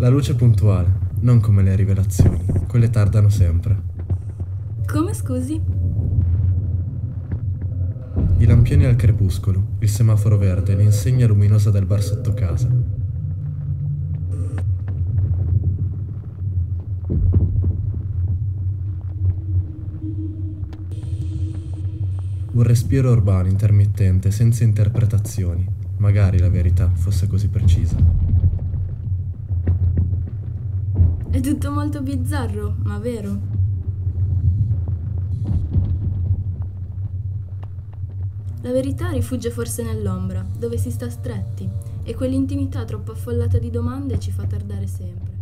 La luce è puntuale, non come le rivelazioni. Quelle tardano sempre. Come scusi? I lampioni al crepuscolo, il semaforo verde, l'insegna luminosa del bar sotto casa. Un respiro urbano intermittente, senza interpretazioni. Magari la verità fosse così precisa. È tutto molto bizzarro, ma vero. La verità rifugge forse nell'ombra, dove si sta stretti, e quell'intimità troppo affollata di domande ci fa tardare sempre.